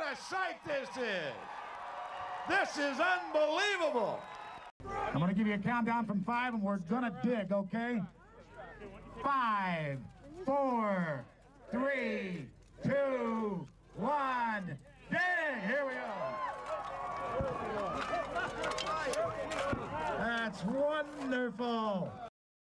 a sight this is. This is unbelievable. I'm going to give you a countdown from 5, and we're going to dig, okay? 5,